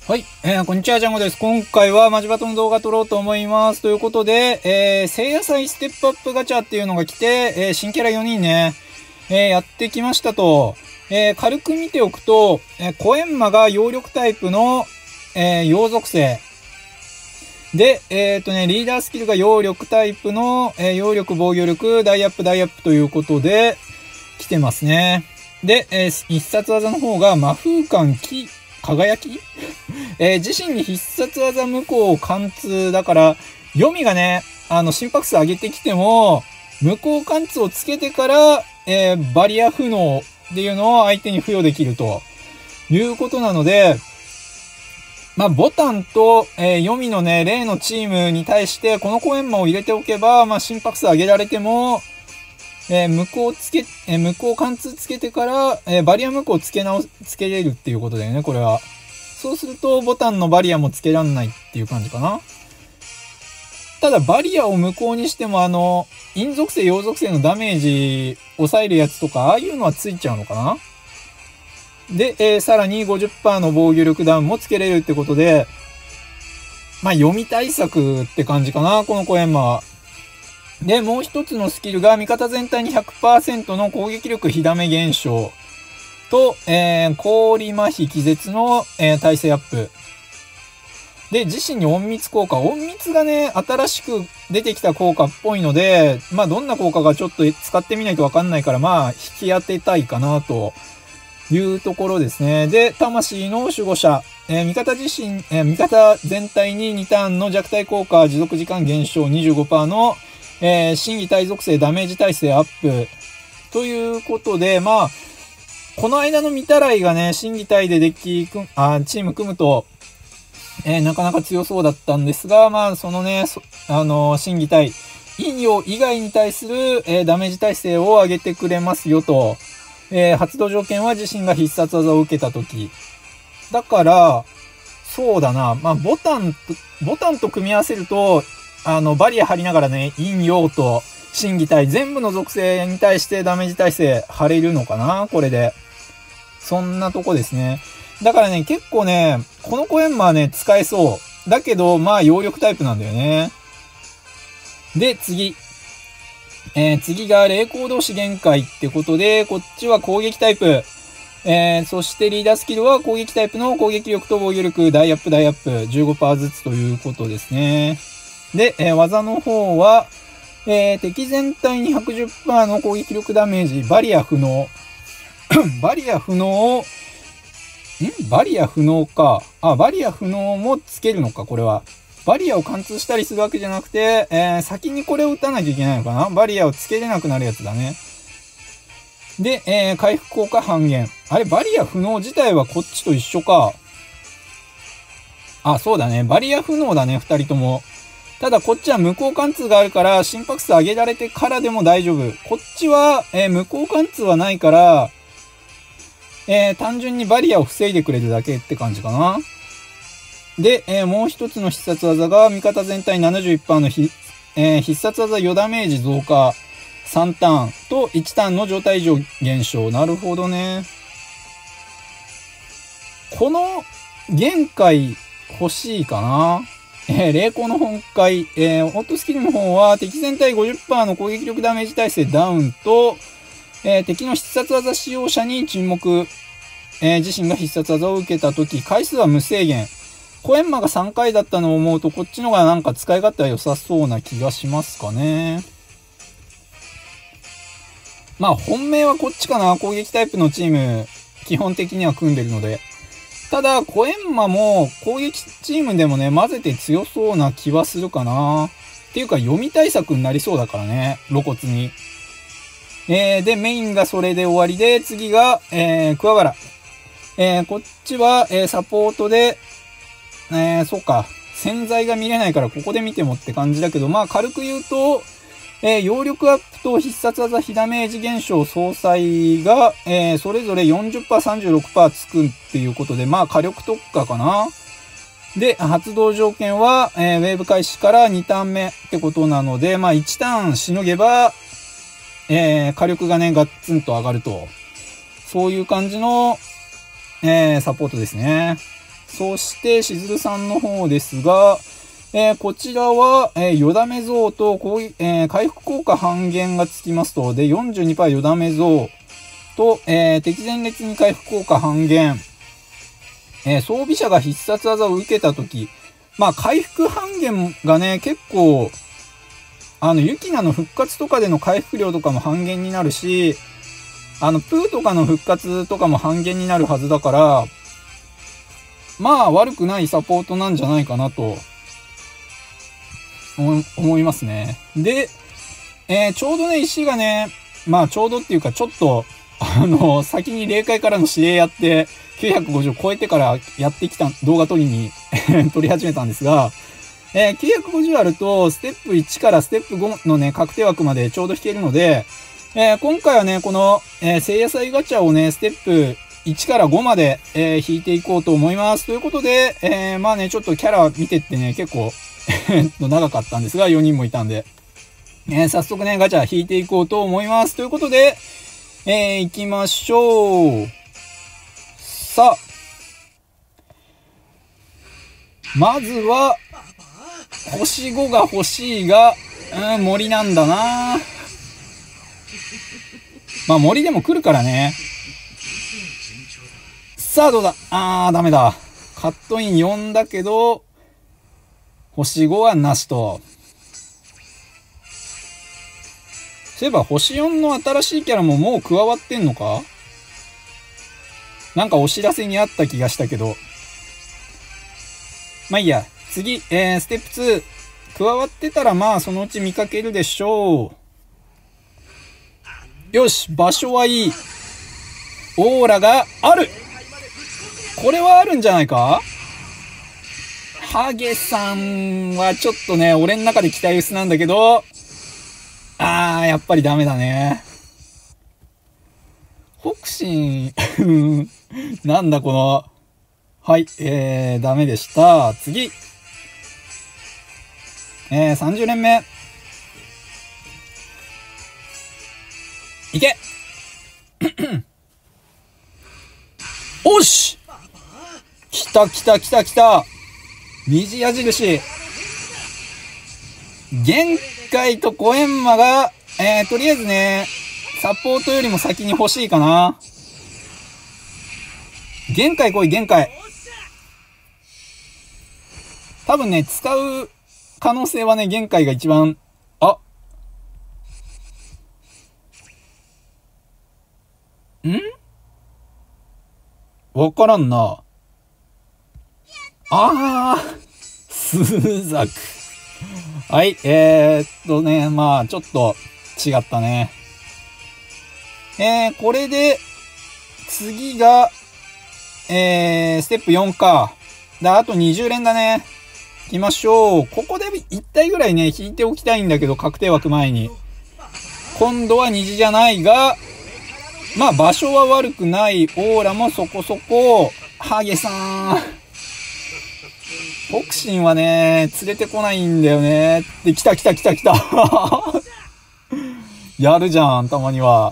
はい、こんにちは、ジャンゴです。今回はマジバトの動画撮ろうと思います。ということで、聖夜祭ステップアップガチャっていうのが来て、新キャラ4人ね、やってきましたと。軽く見ておくと、コエンマが揚力タイプの、陽属性。で、リーダースキルが揚力タイプの、揚力防御力、大アップということで、来てますね。で、必殺技の方が魔風感輝き自身に必殺技無効貫通だから、読みがね、心拍数上げてきても、無効貫通をつけてから、バリア不能っていうのを相手に付与できるということなので、まあ、ボタンと、読みのね、例のチームに対して、このコエンマを入れておけば、まあ、心拍数上げられても、無効貫通つけてから、バリア無効つけれるっていうことだよね、これは。そうすると、ボタンのバリアもつけらんないっていう感じかな。ただ、バリアを無効にしても、陰属性、陽属性のダメージ抑えるやつとか、ああいうのはついちゃうのかな。で、さらに 50% の防御力ダウンもつけれるってことで、まあ、読み対策って感じかな、このコエンマは。で、もう一つのスキルが味方全体に 100% の攻撃力火ダメ減少と、氷麻痺気絶の、耐性アップ。で、自身に隠密効果。隠密がね、新しく出てきた効果っぽいので、まあ、どんな効果かちょっと使ってみないとわかんないから、まあ、引き当てたいかな、というところですね。で、魂の守護者。味方全体に2ターンの弱体効果、持続時間減少 25% の心技体属性ダメージ耐性アップ。ということで、まあ、この間の見たらいがね、心技体でチーム組むと、なかなか強そうだったんですが、まあ、そのね、心技体、陰陽以外に対する、ダメージ耐性を上げてくれますよと。発動条件は自身が必殺技を受けたとき。だから、そうだな、まあ、ボタンと組み合わせると、バリア張りながらね、陰陽と心技体、全部の属性に対してダメージ耐性張れるのかなこれで。そんなとこですね。だからね、結構ね、このコエンマはね、使えそう。だけど、まあ、揚力タイプなんだよね。で、次が霊光同士限界ってことで、こっちは攻撃タイプ。そしてリーダースキルは攻撃タイプの攻撃力と防御力、大アップ、15% ずつということですね。で、技の方は、敵全体に 110% の攻撃力ダメージ、バリア不能。バリア不能か。バリア不能もつけるのか、これは。バリアを貫通したりするわけじゃなくて、先にこれを打たなきゃいけないのかな。バリアをつけれなくなるやつだね。で、回復効果半減。あれ、バリア不能自体はこっちと一緒か。そうだね。バリア不能だね、二人とも。ただこっちは無効貫通があるから心拍数上げられてからでも大丈夫。こっちは、無効貫通はないから、単純にバリアを防いでくれるだけって感じかな。で、もう一つの必殺技が味方全体 71% の必殺技余ダメージ増加3ターンと1ターンの状態異常減少。なるほどね。この限界欲しいかな。霊光の本回、オートスキルの方は敵全体 50% の攻撃力ダメージ耐性ダウンと、敵の必殺技使用者に沈黙、自身が必殺技を受けたとき、回数は無制限。コエンマが3回だったのを思うと、こっちのがなんか使い勝手は良さそうな気がしますかね。まあ本命はこっちかな。攻撃タイプのチーム、基本的には組んでるので。ただ、コエンマも攻撃チームでもね、混ぜて強そうな気はするかな。っていうか、読み対策になりそうだからね、露骨に。で、メインがそれで終わりで、次が、桑原。こっちは、サポートで、そうか、潜在が見れないからここで見てもって感じだけど、まあ軽く言うと、揚力アップと必殺技非ダメージ減少相殺が、それぞれ 40%、36% つくっていうことで、まあ火力特化かな。で、発動条件は、ウェーブ開始から2ターン目ってことなので、まあ1ターンしのげば、火力がね、ガッツンと上がると。そういう感じの、サポートですね。 そして、しずるさんの方ですが、こちらは、よだめ増と回復効果半減がつきますと、で、42% よだめ増と、敵前列に回復効果半減。装備者が必殺技を受けたとき、まあ、回復半減がね、結構、ユキナの復活とかでの回復量とかも半減になるし、プーとかの復活とかも半減になるはずだから、まあ、悪くないサポートなんじゃないかなと、思いますね。で、ちょうどね、石がね、まあ、ちょうどっていうか、ちょっと、先に霊界からの指令やって、950を超えてからやってきた動画撮り始めたんですが、950あると、ステップ1からステップ5のね、確定枠までちょうど引けるので、今回はね、この、聖夜祭ガチャをね、ステップ1から5まで、引いていこうと思います。ということで、まあね、ちょっとキャラ見てってね、結構長かったんですが、4人もいたんで、早速ね、ガチャ引いていこうと思います。ということで、行きましょう。さあ、まずは、星5が欲しいが、森なんだな。まあ森でも来るからね。さあどうだ。ダメだ。カットイン4だけど、星5はなしと。そういえば星4の新しいキャラももう加わってんのか？なんかお知らせにあった気がしたけど。まあいいや。次、ステップ2。加わってたらまあそのうち見かけるでしょう。よし、場所はいい。オーラがある。これはあるんじゃないか？ハゲさんはちょっとね、俺の中で期待薄なんだけど、やっぱりダメだね。北進なんだこの、はい、ダメでした。次。30連目。いけおし来た来た来た来た虹矢印。限界とコエンマが、とりあえずね、サポートよりも先に欲しいかな。限界来い、限界。多分ね、使う可能性はね、限界が一番、わからんな。スザク。はい、ね、まあ、ちょっと違ったね。これで、次が、ステップ4か。あと20連だね。行きましょう。ここで1体ぐらいね、引いておきたいんだけど、確定枠前に。今度は虹じゃないが、まあ場所は悪くない。オーラもそこそこ。ハゲさん。ボクシンはね、連れてこないんだよね。で、来た来た来た来た。やるじゃん、たまには。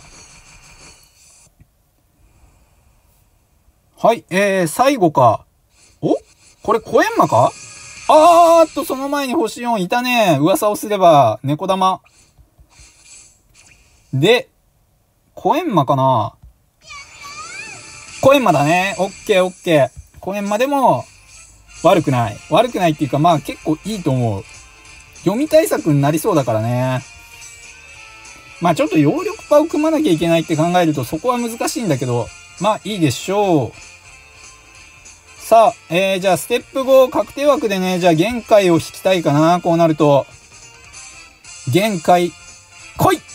はい、最後か。これコエンマか？その前に星4いたね。噂をすれば、猫玉。で、コエンマかな？コエンマだね。オッケーオッケー。コエンマでも、悪くない。悪くないっていうか、まあ結構いいと思う。読み対策になりそうだからね。まあちょっと揚力パを組まなきゃいけないって考えると、そこは難しいんだけど、まあいいでしょう。さあ、じゃあステップ5確定枠でね、じゃあ限界を引きたいかな。こうなると。限界、来い！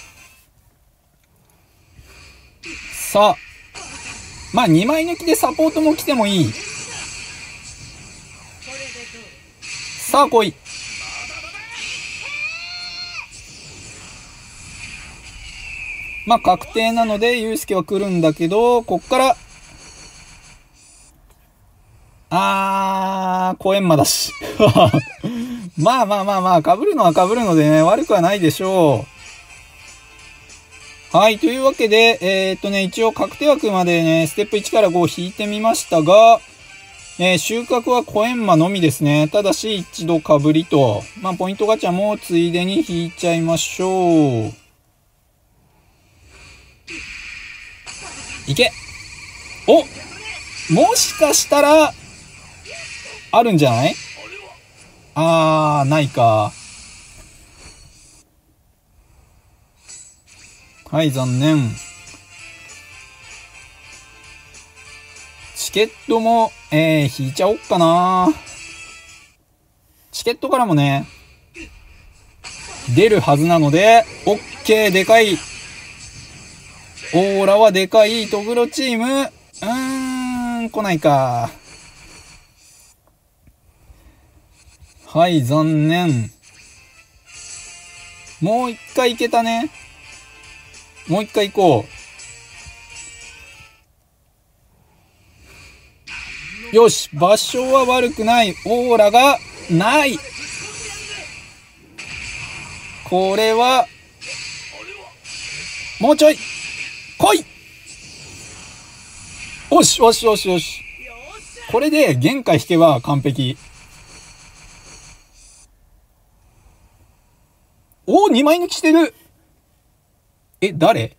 さあ。まあ2枚抜きでサポートも来てもいい。さあ来い。まあ確定なので、ゆうすけは来るんだけど、こっから、コエンマだし。まあまあまあまあ、被るのは被るのでね、悪くはないでしょう。はい、というわけで、一応確定枠までね、ステップ1から5引いてみましたが、 収穫はコエンマのみですね。ただし一度かぶりと。まあ、ポイントガチャもついでに引いちゃいましょう。いけ。お、もしかしたら、あるんじゃない？ないか。はい、残念。チケットも、引いちゃおっかな。チケットからもね、出るはずなので、オッケー、でかい。オーラはでかい。トグロチーム、来ないか。はい、残念。もう一回いけたね。もう一回行こう。よし、場所は悪くない。オーラがない。これは、もうちょい。来い。よし、よし、よし、よし。これで限界引けば完璧。おー、2枚抜きしてる。誰？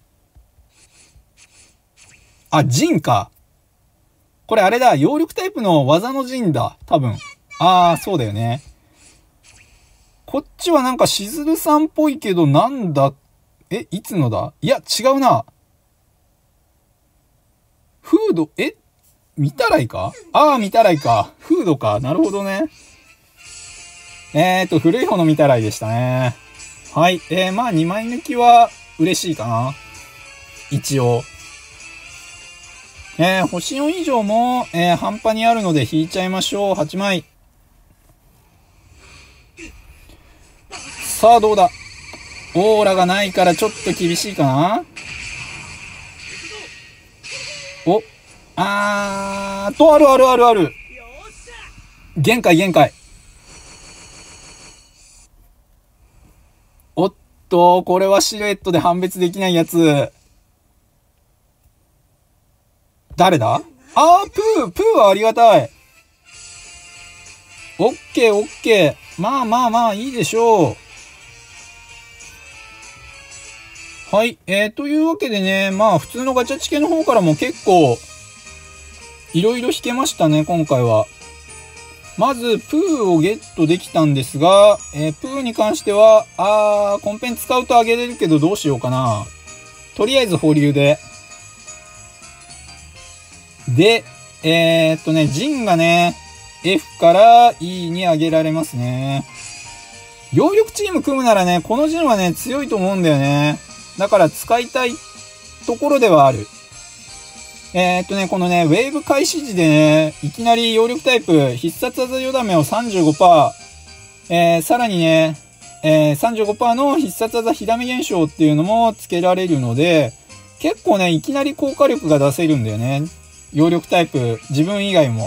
あ、ジンか。これあれだ。揚力タイプの技のジンだ。多分。そうだよね。こっちはなんかしずるさんっぽいけど、なんだ？いつのだ？いや、違うな。フード、見たらいか？見たらいか。フードか。なるほどね。古い方の見たらいでしたね。はい。まあ、2枚抜きは嬉しいかな。一応。星4以上も、半端にあるので引いちゃいましょう。8枚。さあ、どうだ？オーラがないからちょっと厳しいかな。ある。限界。おっと、これはシルエットで判別できないやつ。誰だ？プーはありがたい。オッケー。まあ、いいでしょう。はい。というわけでね、まあ、普通のガチャチケの方からも結構、いろいろ引けましたね、今回は。まず、プーをゲットできたんですが、プーに関しては、コンペン使うと上げれるけどどうしようかな。とりあえず保留で。で、ジンがね、F から E に上げられますね。揚力チーム組むならね、このジンはね、強いと思うんだよね。だから使いたいところではある。このね、ウェーブ開始時でね、いきなり揚力タイプ、必殺技よだめを 35%、さらにね、35% の必殺技ひらめ現象っていうのもつけられるので、結構ね、いきなり効果力が出せるんだよね。揚力タイプ、自分以外も。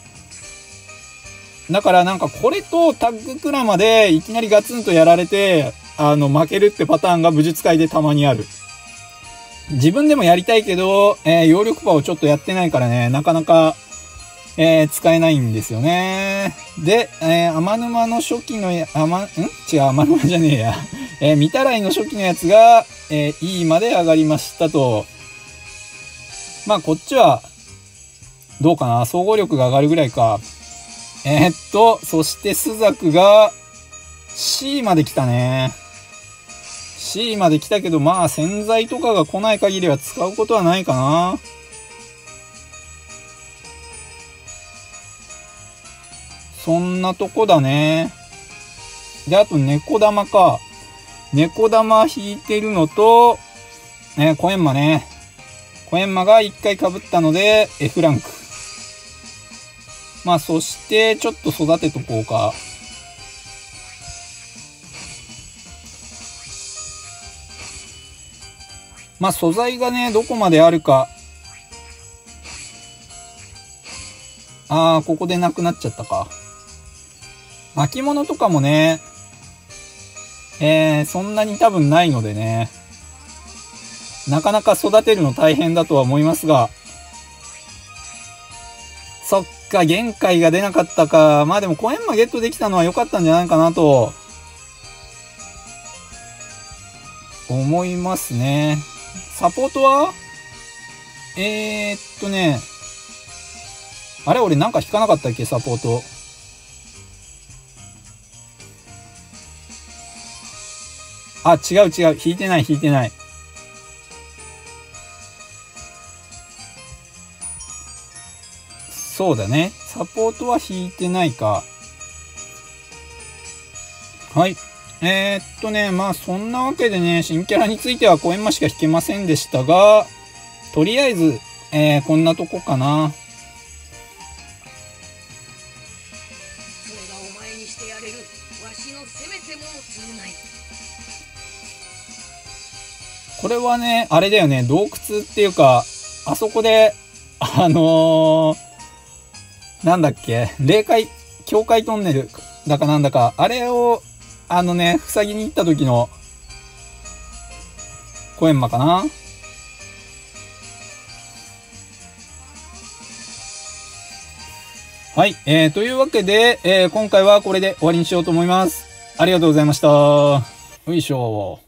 だからなんかこれとタッグクラマでいきなりガツンとやられて、負けるってパターンが武術界でたまにある。自分でもやりたいけど、揚力パをちょっとやってないからね、なかなか、使えないんですよね。で、天沼の初期の天沼じゃねえや。御たらいの初期のやつが、E まで上がりましたと。まあ、こっちは、どうかな？総合力が上がるぐらいか。そしてスザクが C まで来たね。C まで来たけど、まあ洗剤とかが来ない限りは使うことはないかな。そんなとこだね。で、あと猫玉か。猫玉引いてるのと、コエンマね。コエンマが1回被ったので F ランク。まあそしてちょっと育てとこうか。まあ素材がね、どこまであるか。ここでなくなっちゃったか。巻物とかもね、そんなに多分ないのでね。なかなか育てるの大変だとは思いますが。そっか限界が出なかったか。まあでもコエンマゲットできたのは良かったんじゃないかなと思いますね。サポートはあれ俺なんか引かなかったっけサポート。あ、違う違う。引いてない引いてない。そうだね。サポートは引いてないか。はい。まあそんなわけでね、新キャラについてはコエンマしか引けませんでしたが、とりあえず、こんなとこかな。 それがお前にしてやれるわしのせめてもの償い。 これはね、あれだよね、洞窟っていうか、あそこで、なんだっけ、霊界、境界トンネルだかなんだか、あれを、塞ぎに行った時の、コエンマかな。はい、というわけで、今回はこれで終わりにしようと思います。ありがとうございました。よいしょ。